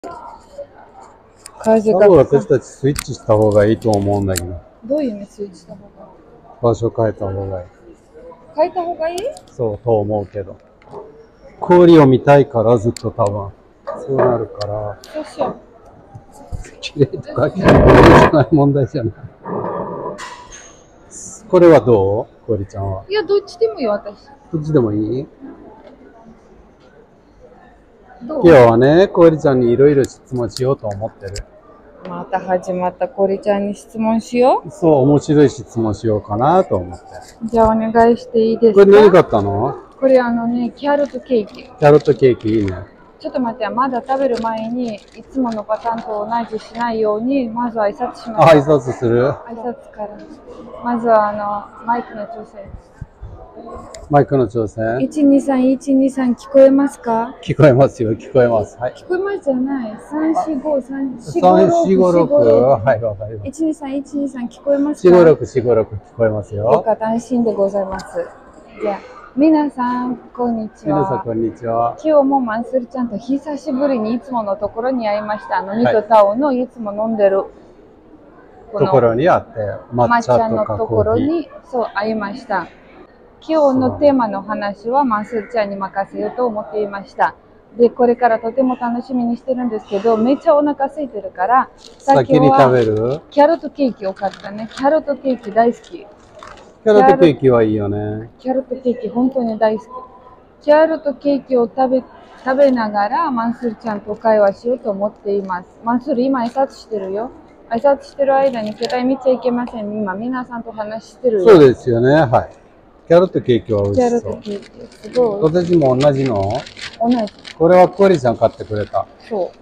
風が。 多分私たちスイッチした方がいいと思うんだけど。 どういう意味スイッチした方が場所変えた方がいい。 変えた方がいい？ そうと思うけど。氷を見たいからずっと多分。そうなるから。 そうしよう。 綺麗とか綺麗じゃない問題じゃない。これはどう？氷ちゃんは。 いや、どっちでもいいよ、私。 どっちでもいい？ どう？ 今日はね、氷ちゃんにいろいろ質問しようと思ってる。 また始まった。コリちゃんに質問しよそう、面白い質問しようかなと思って。 う。じゃあお願いしていいですか？ これ何買ったの？ これキャロットケーキ。 キャロットケーキいいね。 ちょっと待って、まだ食べる前に、いつものパターンと同じしないように、まず挨拶します。 挨拶する？ 挨拶から。まずはマイクの調整。 マイクの挑戦。 123、123聞こえますか？ 聞こえますよ、聞こえます。はい。 聞こえますじゃない。345、 3456。はい、わかります。 123、123聞こえますか 456、456聞こえますよよ。 かった、安心でございます。じゃあ、皆さん、こんにちは。 皆さん、こんにちは。 今日もマンスルちゃんと久しぶりにいつものところに会いました。ニトタオのいつも飲んでるところにあって、 抹茶のところにそう会いました。今日のテーマの話はマンスルちゃんに任せようと思っていました。で、これからとても楽しみにしてるんですけど、めっちゃお腹空いてるから、 先に食べる？ キャロットケーキを買ったね。キャロットケーキ大好き。 キャロットケーキはいいよね。 キャロットケーキ本当に大好き。キャロットケーキを食べながらマンスルちゃんと会話しようと思っています。マンスル今挨拶してるよ。挨拶してる間に携帯見ちゃいけません。今皆さんと話してるよ。 そうですよね。はい。キャロットケーキは美味しそう。 キャロットケーキすごい。 私も同じの？ 同じ。 これはコリちゃん買ってくれた。 そう。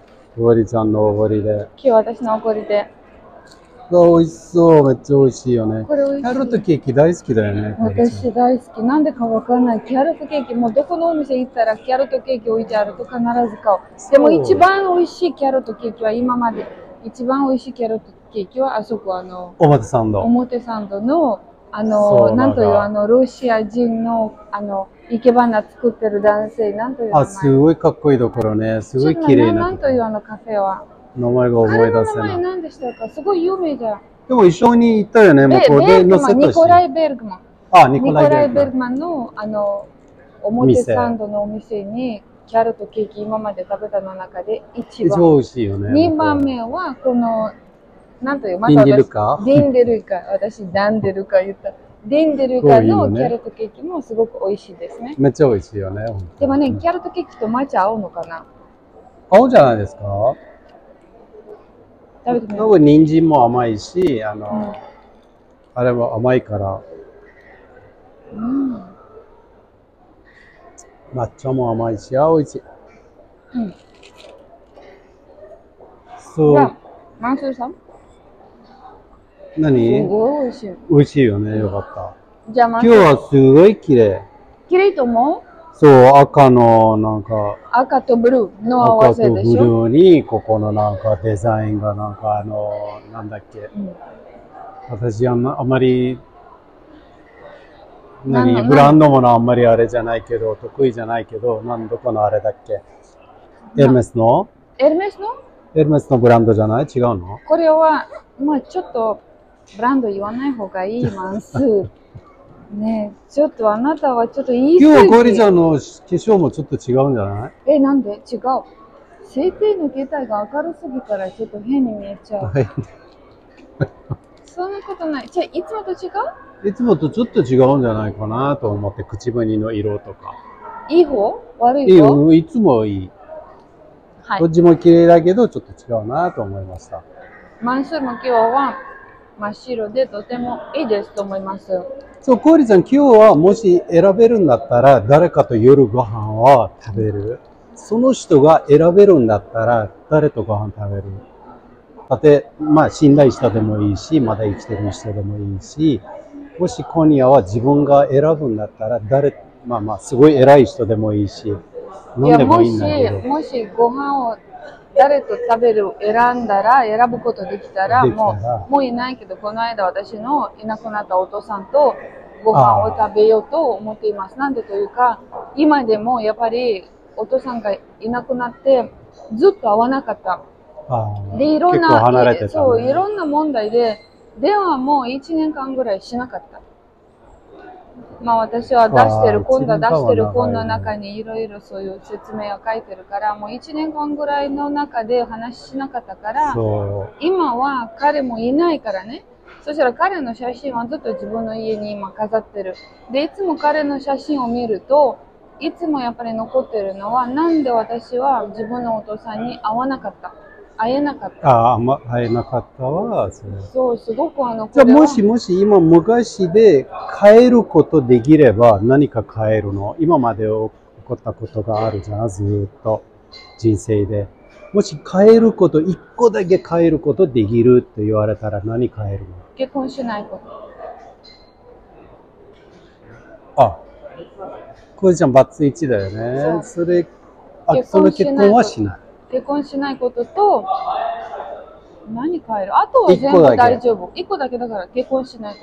コリちゃんのおごりで。 今日私のおごりで。 美味しそう。めっちゃ美味しいよね。 これ美味しい。 キャロットケーキ大好きだよね。 私大好き。なんでかわかんない。キャロットケーキ、もうどこのお店行ったらキャロットケーキ置いてあると必ず買う。でも一番美味しいキャロットケーキは今まで。一番美味しいキャロットケーキはあそこ表参道。 表参道のなんというロシア人の生け花作ってる男性、なんという名前？ すごいかっこいいところね。すごい綺麗な。 なんというカフェは？ 名前が思い出せない。 名前何でしたか？すごい有名じゃん。 でも一緒に行ったよね。向こうで乗せたし。 ニコライ・ベルグマン。ニコライ・ベルグマンの表参道のお店にキャロットケーキ今まで食べたの中で一番美味しいよね。 2番目はこのなんというディンデルカ？ ディンデルカ。私ダンデルカ言った。ディンデルカのキャロットケーキもすごく美味しいですね。 めっちゃ美味しいよね。 でもね、キャロットケーキと抹茶合うのかな？ 合うじゃないですか。 食べてみよ。人参も甘いし、あれも甘いから。抹茶も甘いし、美味しい。そう。 じゃあ、マンスーさん？ 何？ すごい美味しい。 美味しいよね。よかった。 じゃあ、 今日はすごい綺麗。 綺麗と思う？ そう、赤のなんか。 赤とブルーの合わせでしょ？ 赤とブルーに、ここのなんかデザインがなんかなんだっけ。私あんまり、ブランドものあんまりあれじゃないけど、得意じゃないけど、どこのあれだっけ。エルメスの？ エルメスの？ エルメスのブランドじゃない？違うの？ これは、まあちょっと、ブランド言わない方がいいマンスー。ねえ、ちょっとあなたはちょっと言い過ぎ。 今日はゴリちゃんの化粧もちょっと違うんじゃない？ なんで？違う。晴天の携帯が明るすぎからちょっと変に見えちゃう。そんなことない。じゃあ、いつもと違う？ いつもとちょっと違うんじゃないかなと思って、口紅の色とか。 いい方？悪い方？ いつもいい。はい、どっちも綺麗だけど、ちょっと違うなと思いました。 マンスーも今日は真っ白でとてもいいですと思います。 そう、コーリちゃん、今日はもし選べるんだったら、誰かと夜ご飯は食べる。その人が選べるんだったら、誰とご飯食べる。まあ、信頼したでもいいし、まだ生きてる人でもいいし、もし今夜は自分が選ぶんだったら、すごい偉い人でもいいし、飲んでもいいんだけど。 もしご飯を誰と食べる選んだら、選ぶことできたら、もういないけど、この間私のいなくなったお父さんとご飯を食べようと思っています。なんでというか、今でもやっぱりお父さんがいなくなって、 ずっと会わなかった。で、いろんな、そう、いろんな問題で、電話も1年間ぐらいしなかった。まあ私は出してる本の中にいろいろそういう説明を書いてるから、もう1年間ぐらいの中で話しなかったから、今は彼もいないからね。そしたら彼の写真はずっと自分の家に今飾ってる。で、いつも彼の写真を見ると、いつもやっぱり残ってるのは、なんで私は自分のお父さんに会わなかった。会えなかった。 会えなかったわ。 そう、すごくじゃあもし今昔で変えることできれば何か変えるの？今まで起こったことがあるじゃん、ずっと人生で。もし変えること、一個だけ変えることできるって言われたら何変えるの？ 結婚しないこと。 あ、これじゃんバツ1だよね。その結婚はしない。 結婚しないことと、何変える？あとは全部大丈夫。1個だけだから結婚しないこと。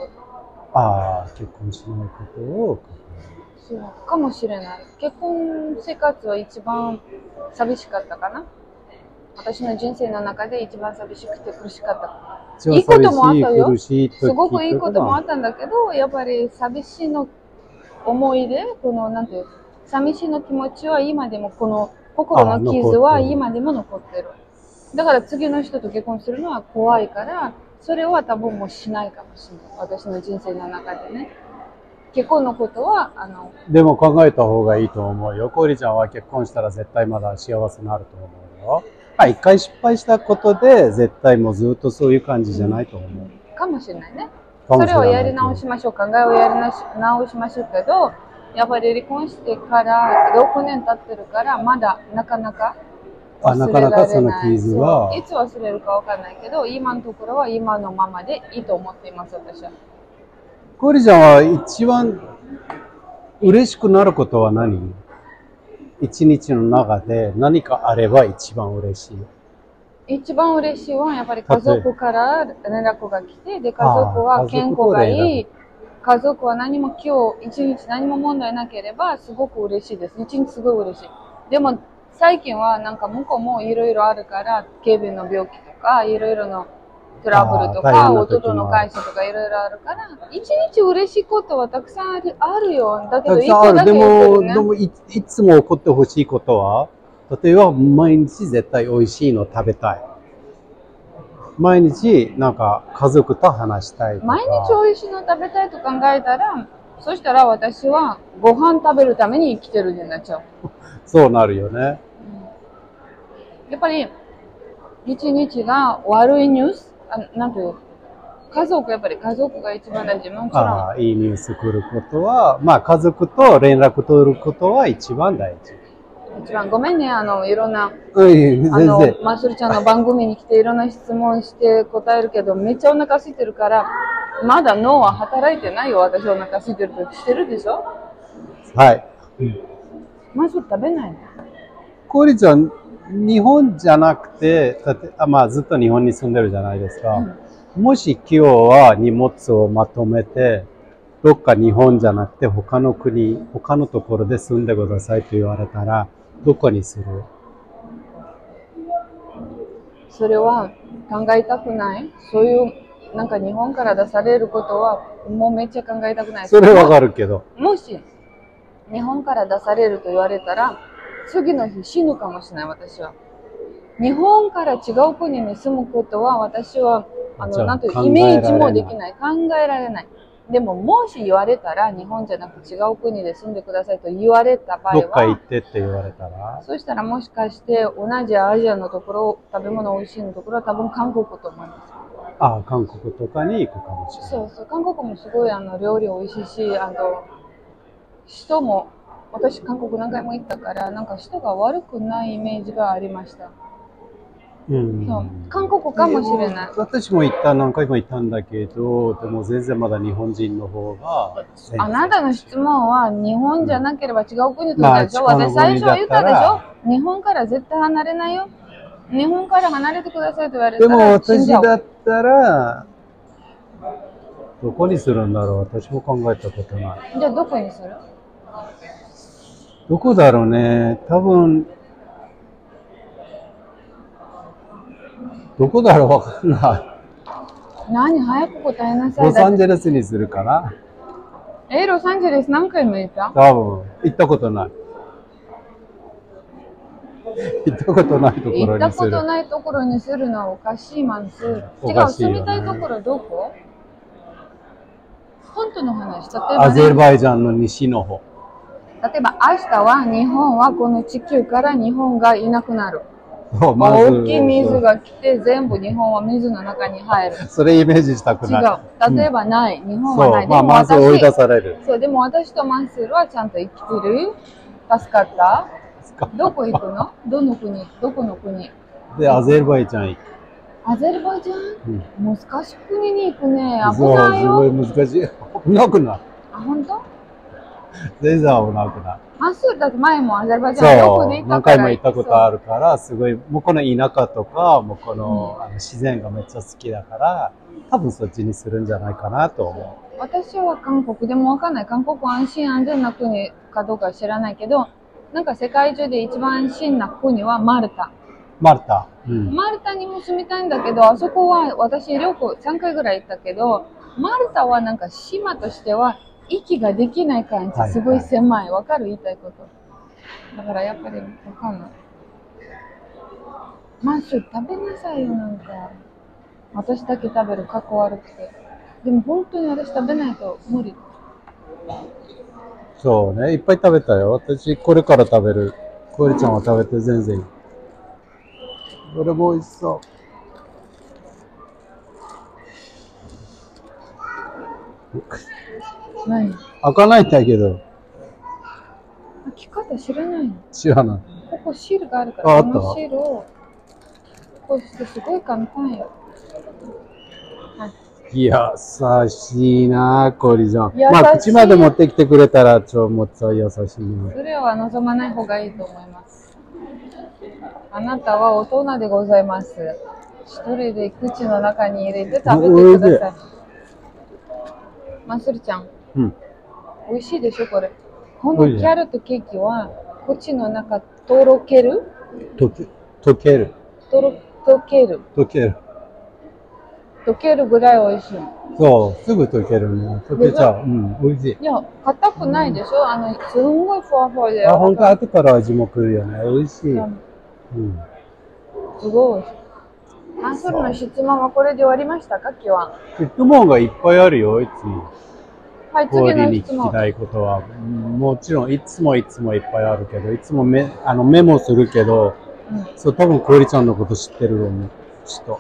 ああ、結婚しないことを。 そうかもしれない。結婚生活は一番寂しかったかな。私の人生の中で一番寂しくて苦しかった。いいこともあったよ。すごくいいこともあったんだけど、やっぱり寂しいの思い出、なんていう、寂しいの気持ちは今でも心の傷は今でも残ってる。だから次の人と結婚するのは怖いから、それは多分もうしないかもしれない。私の人生の中でね。結婚のことは、 でも考えた方がいいと思うよ。コーリちゃんは結婚したら絶対まだ幸せになると思うよ。一回失敗したことで、絶対もうずっとそういう感じじゃないと思う。 かもしれないね。それをやり直しましょう。考えをやり直しましょうけど、やっぱり離婚してから6年経ってるから、まだなかなかなかなかその傷は。 いつ忘れるかわかんないけど、今のところは今のままでいいと思っています、私は。 コーリちゃんは一番嬉しくなることは何？一日の中で何かあれば一番嬉しい。 一番嬉しいのはやっぱり家族から連絡が来て、で、家族は健康がいい。家族は何も今日一日何も問題なければすごく嬉しいです。一日すごい嬉しい。でも最近はなんか向こうもいろいろあるから、軽便の病気とか、いろいろのトラブルとか、夫の会社とかいろいろあるから、一日嬉しいことはたくさんあるよ。だけど一個だけ言ってるね。 でもいつも起こってほしいことは、例えば毎日絶対美味しいの食べたい。毎日なんか家族と話したいとか。 毎日美味しいの食べたいと考えたら、そしたら私はご飯食べるために生きてるになっちゃう。 そうなるよね。 やっぱり一日が悪いニュース、なんていう、やっぱり家族が一番大事。もちろん。いいニュース来ることは、家族と連絡取ることは一番大事。 一番ごめんね、いろんな、マスルちゃんの番組に来ていろんな質問して答えるけど、めっちゃお腹空いてるから、まだ脳は働いてないよ。私お腹空いてるとしてるでしょ？ はい。 マスル食べないの？ コーリちゃん、日本じゃなくて、ずっと日本に住んでるじゃないですか。もし今日は荷物をまとめて、どっか日本じゃなくて他の国、他のところで住んでくださいと言われたら、どこにする？ それは考えたくない。そういうなんか日本から出されることはもうめっちゃ考えたくない。 それわかるけど。 もし日本から出されると言われたら、次の日死ぬかもしれない。私は日本から違う国に住むことは私はなんていうイメージもできない。考えられない。でももし言われたら、日本じゃなく違う国で住んでくださいと言われた場合は、 どっか行ってって言われたら、 そしたらもしかして同じアジアのところ、食べ物美味しいのところは多分韓国と思います。 韓国とかに行くかもしれない。 そう、韓国もすごい料理美味しいし、人も、私韓国何回も行ったから、なんか人が悪くないイメージがありました。韓国かもしれない。 私も何回も行ったんだけど、でも全然まだ日本人の方が。 あなたの質問は日本じゃなければ違う国とかでしょ？私最初言ったでしょ？日本から絶対離れないよ。日本から離れてくださいと言われたら。 でも私だったら、どこにするんだろう？私も考えたことない。 じゃあどこにする？ どこだろうね。多分、 どこだろうわかんない。 何、早く答えなさい。 ロサンゼルスにするかな。 ロサンゼルス何回も行った？ 多分、行ったことない。行ったことないところにする。 行ったことないところにするのはおかしいマンス。違う、住みたいところどこ？本当の話。例えば、ね、 アゼルバイジャンの西の方。 例えば明日は日本はこの地球から日本がいなくなる。大きい水が来て全部日本は水の中に入る。 それイメージしたくない。 違う。例えばない。日本はない。 まあ、まず追い出される。 そう、でも私とマンスールはちゃんと生きてる。助かった。どこ行くの？どの国？どこの国？ で、アゼルバイジャン行く。 アゼルバイジャン？難しい国に行くね。危ないよ。 すごい難しい。危なくない？ あ、本当？ 全然危なくない。 マンスールだって前もアゼルバイジャンよくで行ったから。 何回も行ったことあるから、すごい、向こうの田舎とか、向こうの自然がめっちゃ好きだから、多分そっちにするんじゃないかなと思う。 私は韓国でもわかんない。韓国は安心安全な国かどうか知らないけど、なんか世界中で一番安心な国はマルタ。 マルタ。 マルタにも住みたいんだけど、あそこは私旅行3回ぐらい行ったけど、マルタはなんか島としては息ができない感じ。すごい狭い。わかる？言いたいこと。だからやっぱりわかんない。マンスー食べなさいよ、なんか。私だけ食べる、かっこ悪くて。でも本当に私食べないと無理。 そうね、いっぱい食べたよ。私、これから食べる。コエリちゃんは食べて全然いい。どれも美味しそう。 何？ 開かないんだけど。 開き方知らないの？ 知らない。 ここシールがあるから、このシールをこうしてすごい簡単よ。 優しいな、コエリちゃん。まあ、口まで持ってきてくれたら、もっと優しいね。 それは望まない方がいいと思います。あなたは大人でございます。一人で口の中に入れて食べてください。マンスルちゃん。美味しいでしょ、これ。このキャロットケーキは、口の中とろける？ 溶ける。 溶ける。 溶ける。 溶けるぐらい美味しい。 そう、すぐ溶けるね。溶けちゃう。美味しい。 いや、硬くないでしょ？すんごいふわふわで。 あ、本当後から味もくるよね。美味しい。 すごい。マンスールの質問はこれで終わりましたか、今日は。 質問がいっぱいあるよ、いつも。 はい、次の質問。 に聞きたいことは、もちろんいつもいっぱいあるけど、いつもメモするけど、そう、多分コエリちゃんのこと知ってる人。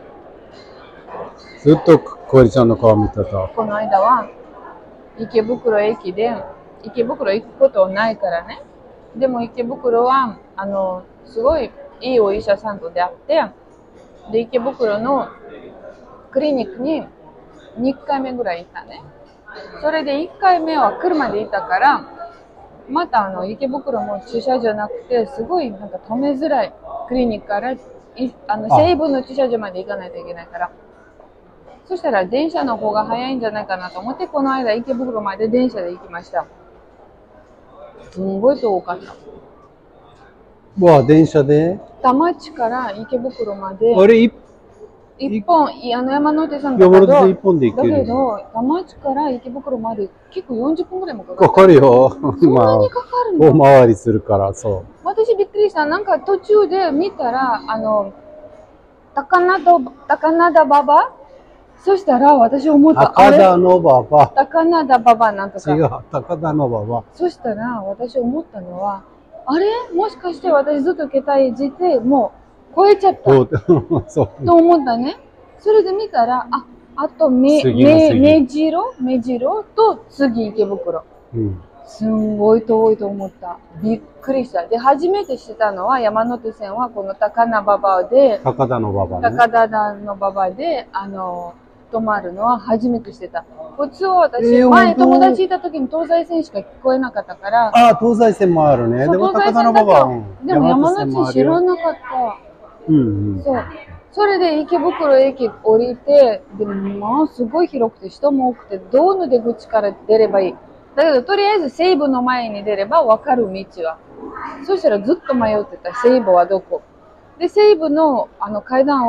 ずっとコエリちゃんの顔見てた。 この間は池袋駅で、池袋行くことないからね。でも池袋はすごいいいお医者さんと出会って、で池袋のクリニックに2回目ぐらい行ったね。それで1回目は車で行ったから、また池袋も駐車場なくて、すごいなんか止めづらい。クリニックから西武の駐車場まで行かないといけないから。そしたら電車の方が早いんじゃないかなと思って、この間池袋まで電車で行きました。すんごい遠かった。 電車で田町から池袋まで。 あれ一本、山手線だけど、 山手線一本で行ける。 だけど、田町から池袋まで結構40分ぐらいもかかる。 かかるよ。 そんなにかかるの？ 大回りするから、そう。 私びっくりした。なんか途中で見たら、高灘馬場？そしたら私思った。 高田馬場。 高灘馬場なんとか。 違う、高田馬場。 そしたら私思ったのは、あれ？もしかして私ずっと携帯いじってもう超えちゃった。そうと思ったね。それで見たら、あと目白と次池袋。すんごい遠いと思った。びっくりした。で、初めて知ったのは山手線はこの高田馬場で、 高田馬場で、止まるのは初めて知ってた。普通は私、前友達いた時に東西線しか聞こえなかったから。 東西線もあるね。でも高田馬場。 でも山手線知らなかった。そう。それで池袋駅降りて、でもすごい広くて人も多くて、どの出口から出ればいい。だけどとりあえず西武の前に出れば分かる道は。そしたらずっと迷ってた。西武はどこ？で、西武の階段を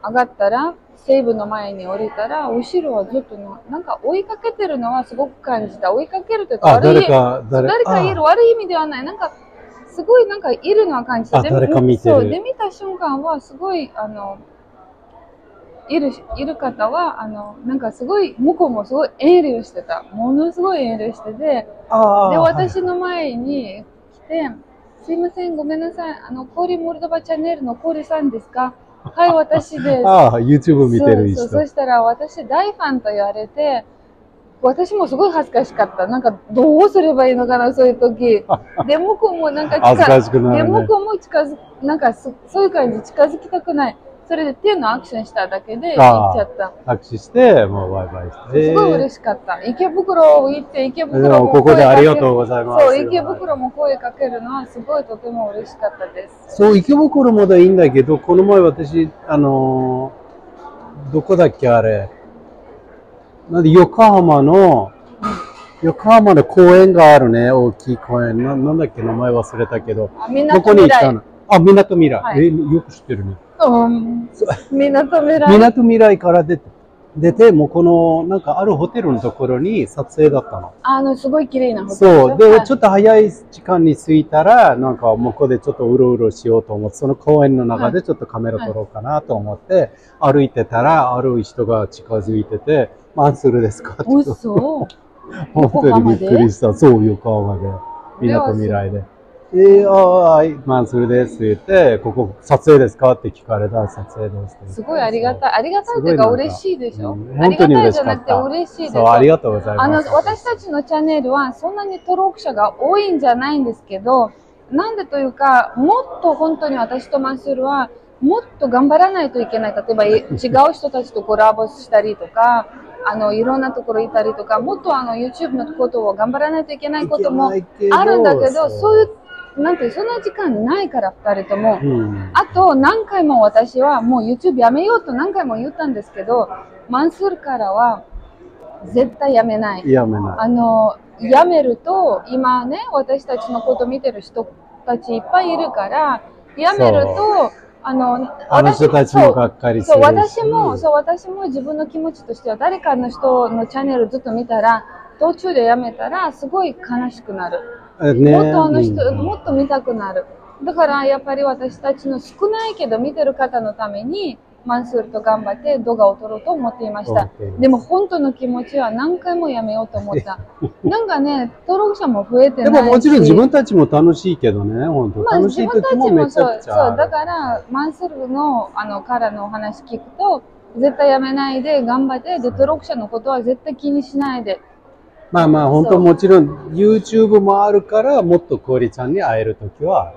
上がったら、西武の前に降りたら、後ろはずっとなんか追いかけてるのはすごく感じた。追いかけるというか悪い、誰かいる、悪い意味ではない。なんか、すごいなんかいるのは感じた。 誰か見てる。 そう、で、見た瞬間はすごい、いる方は、なんかすごい、向こうもすごい遠慮してた。ものすごい遠慮してて、で、私の前に来て、すいません、ごめんなさい。コーリモルドバチャンネルのコーリさんですか？はい、私です。 YouTube 見てる人。 そしたら私大ファンと言われて、私もすごい恥ずかしかった。なんかどうすればいいのかな、そういう時。で、向こうもなんか恥ずかしくなるね。 で、向こうもなんかそういう感じ近づきたくない。それで手のアクションしただけで行っちゃった。 握手して、もうバイバイして。 すごい嬉しかった。池袋行って、池袋もここでありがとうございます。 そう、池袋も声かけるのはすごいとても嬉しかったです。 そう、池袋もでいいんだけど、この前私、どこだっけあれ。なんで横浜の公園があるね、大きい公園。なんだっけ、名前忘れたけど。どこに行ったの？みなとみらい。はい、よく知ってるね。 みなとみらい。 みなとみらいから出て、もうこの、なんかあるホテルのところに撮影だったの。 すごい綺麗なホテル。 そう。で、ちょっと早い時間に着いたら、なんか向こうでちょっとうろうろしようと思って、その公園の中でちょっとカメラ撮ろうかなと思って、歩いてたら、ある人が近づいてて、マンスールですかって。 嘘。 本当にびっくりした。そう、横浜で。みなとみらいで。マンスールですって言って、ここ撮影ですかって聞かれたら撮影ですって。 すごいありがたい。ありがたいというか嬉しいでしょ。 本当に嬉しかった。 嬉しいです。 そう、ありがとうございます。 私たちのチャンネルはそんなに登録者が多いんじゃないんですけど、なんでというか、もっと本当に私とマンスールは、もっと頑張らないといけない。例えば違う人たちとコラボしたりとか、いろんなところいたりとか、もっとYouTube のことを頑張らないといけないこともあるんだけど、そういう、なんてそんな時間ないから2人とも、あと何回も私はもう YouTube やめようと何回も言ったんですけど、マンスールからは絶対やめない。やめると今ね、私たちのこと見てる人たちいっぱいいるから、やめるとあの人たちもがっかりするし。 私も自分の気持ちとしては誰かの人のチャンネルずっと見たら途中でやめたらすごい悲しくなる。もっともっと見たくなる。だからやっぱり私たちの少ないけど見てる方のためにマンスールと頑張って動画を撮ろうと思っていました。でも本当の気持ちは何回もやめようと思った。なんかね、登録者も増えてないし。 でももちろん自分たちも楽しいけどね、本当。楽しい時もめちゃくちゃ。 そう、だからマンスールのからのお話聞くと絶対やめないで頑張って、で登録者のことは絶対気にしないで。 まあまあ本当もちろん YouTube もあるからもっとコーリちゃんに会えるときは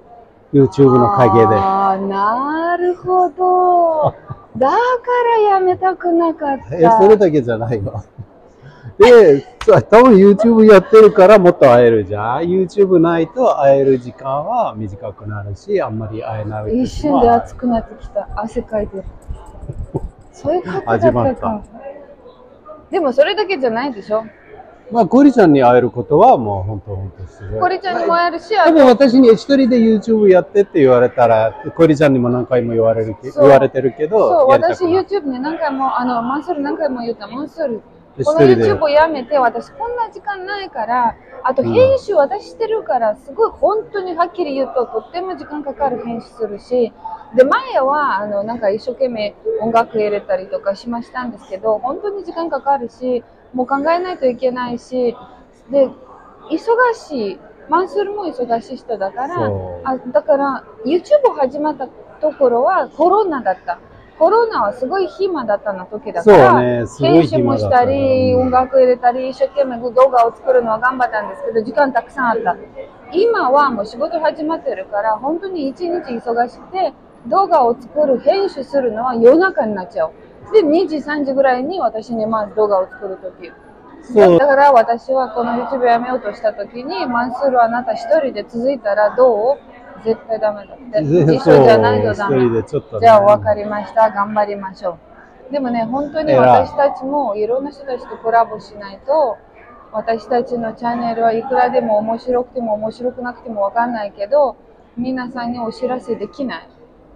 YouTube の陰で。 なるほど。だからやめたくなかった。 それだけじゃないわ。で、多分 YouTube やってるからもっと会えるじゃん。YouTube ないと会える時間は短くなるし、あんまり会えない。 一瞬で暑くなってきた。汗かいてる。そういうことだったか。でもそれだけじゃないでしょ。 まあ、コリちゃんに会えることはもう本当すごい。 コリちゃんにも会えるし、 でも私に一人で YouTube やってって言われたら、コリちゃんにも何回も言われてるけど。 そう、私 YouTube に何回も、マンスール何回も言った。マンスール、この YouTube をやめて、私こんな時間ないから、あと編集私してるから、すごい本当にはっきり言うと、とっても時間かかる編集するし、で、前は、なんか一生懸命音楽入れたりとかしましたんですけど、本当に時間かかるし、もう考えないといけないし、で、忙しい。マンスールも忙しい人だから、だから YouTube 始まったところはコロナだった。コロナはすごい暇だったの時だから、編集もしたり、音楽入れたり、一生懸命動画を作るのは頑張ったんですけど、時間たくさんあった。今はもう仕事始まってるから、本当に一日忙しくて、動画を作る、編集するのは夜中になっちゃう。で、2時、3時ぐらいに私にまず動画を作るとき。だから私はこの YouTube やめようとしたときに、マンスールあなた一人で続いたらどう？絶対ダメだって。一緒じゃないとダメ。じゃあ分かりました。頑張りましょう。でもね、本当に私たちもいろんな人たちとコラボしないと、私たちのチャンネルはいくらでも面白くても面白くなくても分かんないけど、皆さんにお知らせできない。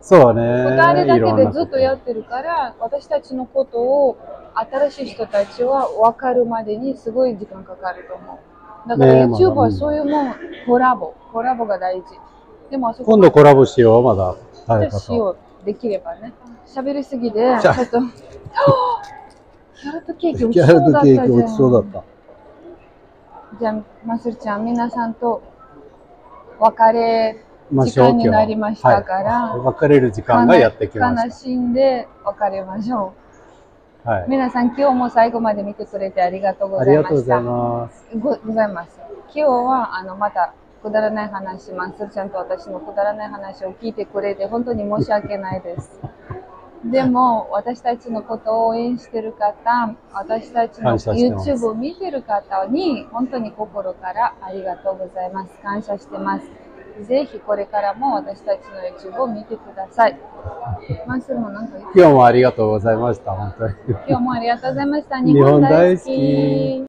そうね。 あれだけでずっとやっってるから、私たちのことを新しい人たちは分かるまでにすごい時間かかると思う。だから YouTube はそういうもん、コラボが大事。でもあそこ今度コラボしよう、まだ。誰かと。 しよう、できればね。喋りすぎで、ちょっと、キャロットケーキ落ちそうだったじゃん。 落ちそうだった。 じゃあ、まつるちゃん、皆さんと別れ時間になりましたから、 別れる時間がやってきました。 悲しんで別れましょう。 はい、 皆さん、今日も最後まで見てくれてありがとうございました。ありがとうございます。今日はまたくだらない話、まつるちゃんと私のくだらない話を聞いてくれて本当に申し訳ないです。でも私たちのことを応援してる方、私たちの YouTube を見てる方に本当に心からありがとうございます。感謝してます。ぜひこれからも私たちの YouTube を見てください。マンスルもなんか今日もありがとうございました。本当に。 今日もありがとうございました。日本大好き。